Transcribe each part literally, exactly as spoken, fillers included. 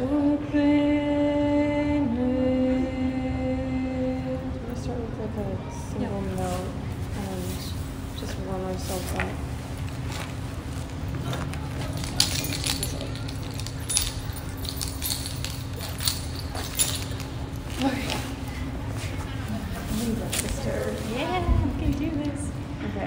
start with like a single Yeah. note and just warm ourselves up. Okay. Leave us, sister. Yeah, we can do this. Okay.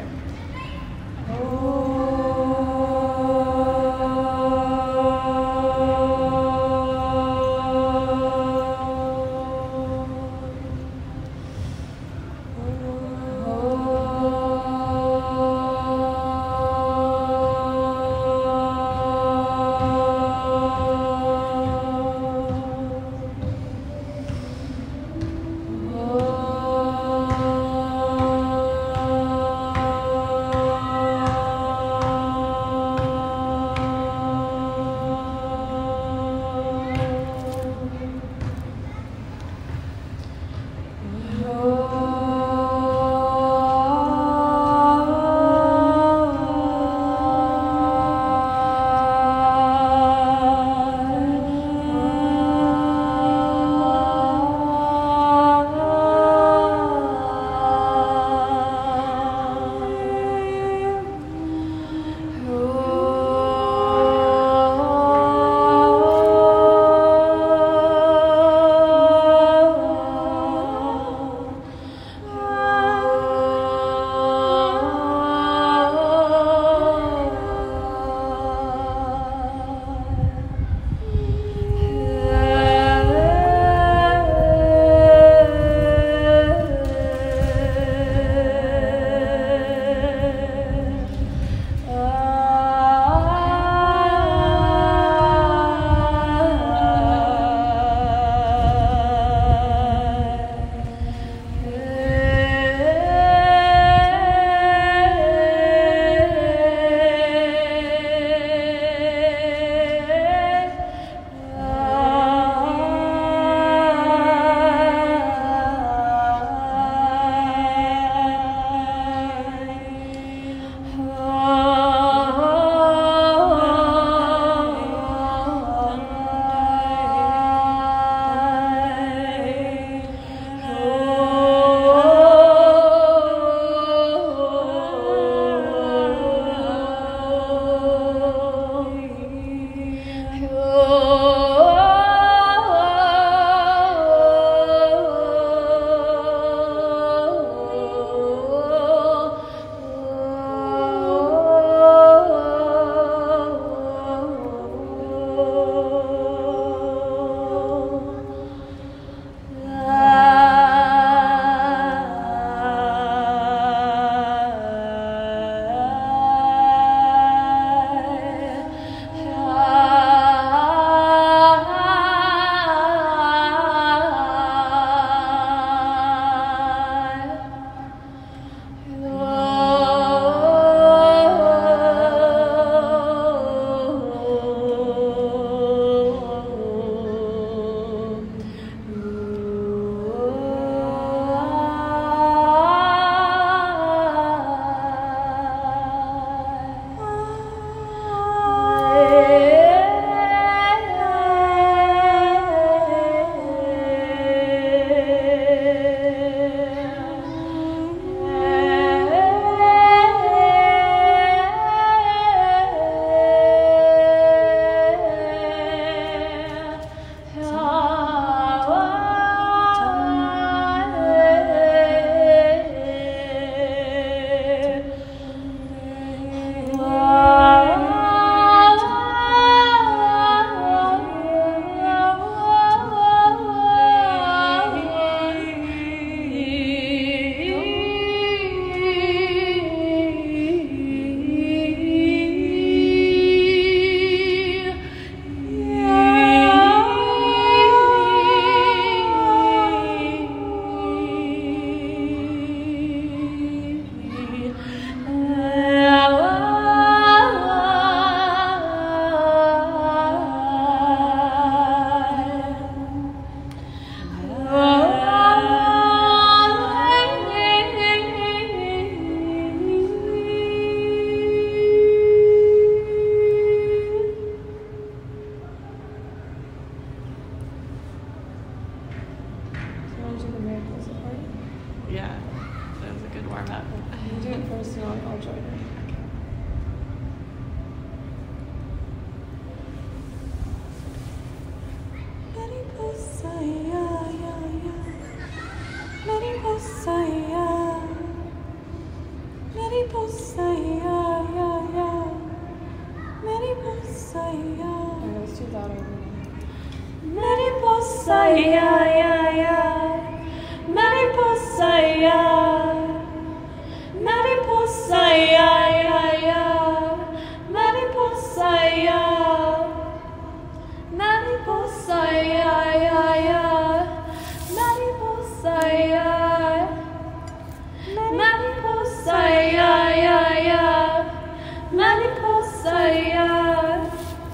there's not, I'll join in. Mariposa, yeah, yeah, yeah. Mariposa, yeah. Mariposa, yeah, yeah, yeah. Mariposa, yeah. I was too loud over there. Mariposa, yeah, yeah, yeah. Mariposa, yeah. Mariposa, yeah, yeah, yeah. Mariposa, yeah. Mariposa, yeah, yeah, yeah. Mariposa, yeah. Mariposa, yeah, yeah, yeah. Mariposa, yeah.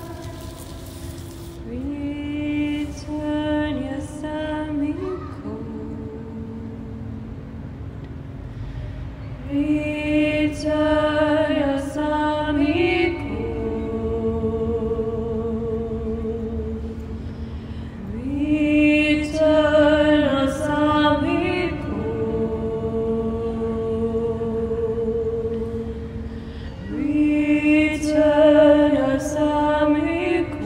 Return, yes, amigo. Return, yes, amigo. Return, yes, amigo. Return, yes, amigo.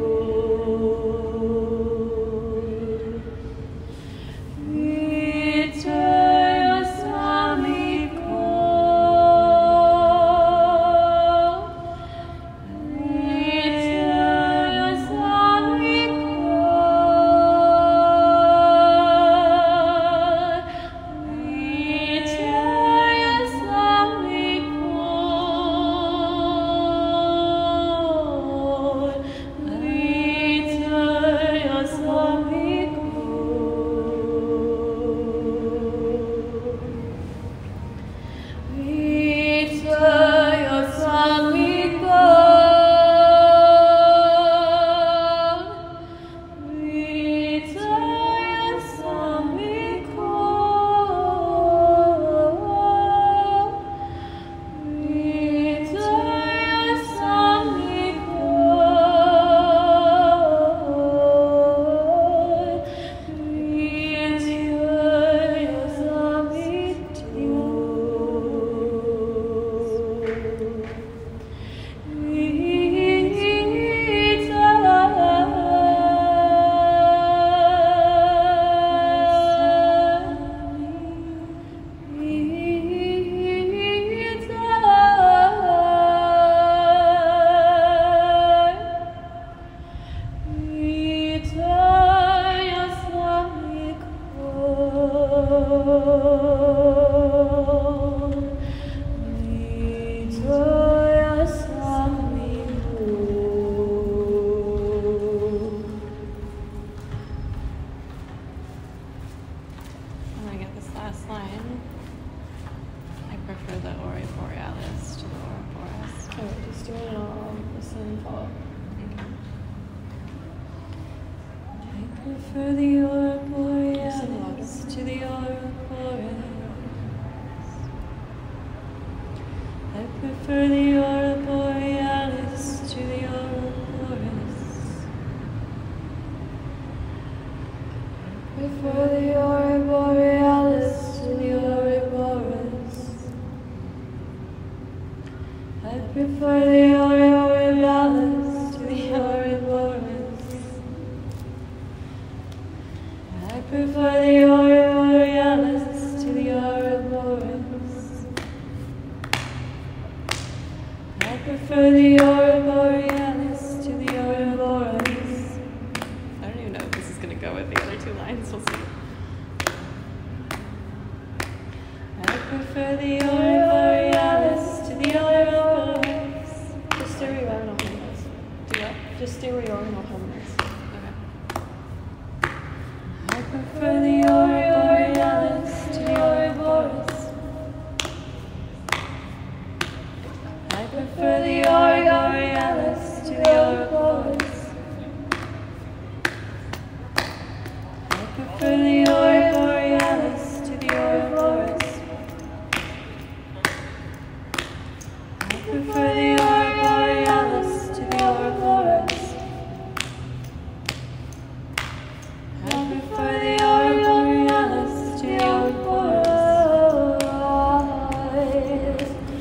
prefer the aurora borealis to the aurora borealis. I prefer the aurora borealis to the aurora borealis. I prefer the aurora borealis to the aurora borealis. I prefer the aurora borealis to the aurora borealis. I prefer the aurora borealis to the aurora borealis. I prefer the aurora borealis to the aurora borealis. I don't even know if this is going to go with the other two lines. We'll see. I prefer the aurora borealis to the aurora borealis. Just stay where you are and I'll harmonize. Do what? Just stay where you are and I'll harmonize. I prefer the aurora borealis to the aurora borealis. I prefer the aurora borealis to the aurora borealis. I prefer the aurora borealis to the aurora borealis. I prefer the aurora borealis to the aurora borealis. I prefer the aurora borealis to the aurora borealis.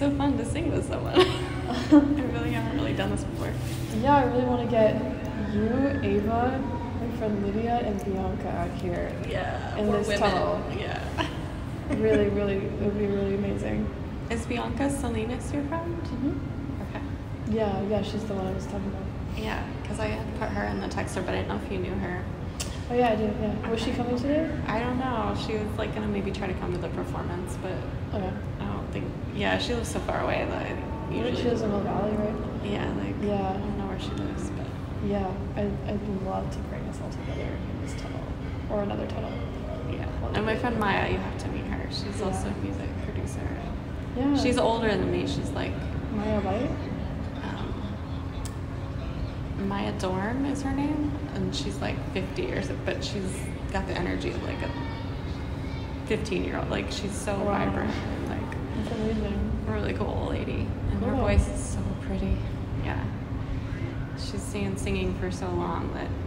so fun to sing with someone. I really haven't really done this before. Yeah, I really want to get you, Ava, my friend Lydia, and Bianca out here. Yeah. In or this women. tunnel. Yeah. Really, really, it would be really amazing. Is Bianca Salinas your friend? Mm-hmm. Okay. Yeah, yeah, she's the one I was talking about. Yeah, because I had put her in the texter, but I didn't know if you knew her. Oh yeah, I do. Yeah. Was she coming today? I don't know. She was like gonna maybe try to come to the performance, but Okay. I don't think. Yeah, she lives so far away that I usually. She lives in Mill Valley, right? Yeah, like. Yeah. I don't know where she lives, but. Yeah, I, I'd love to bring us all together in this tunnel. Or another tunnel. Yeah. And my friend Maya, you have to meet her. She's Yeah. also a music producer. Yeah. She's older than me. She's like. Maya Light? Um, Maya Dorn is her name. And she's like fifty or so, but she's got the energy of like a fifteen year old. Like she's so Wow. vibrant. Like. That's amazing. Really cool lady. And her Cool. voice is so pretty. Yeah. She's been singing for so long that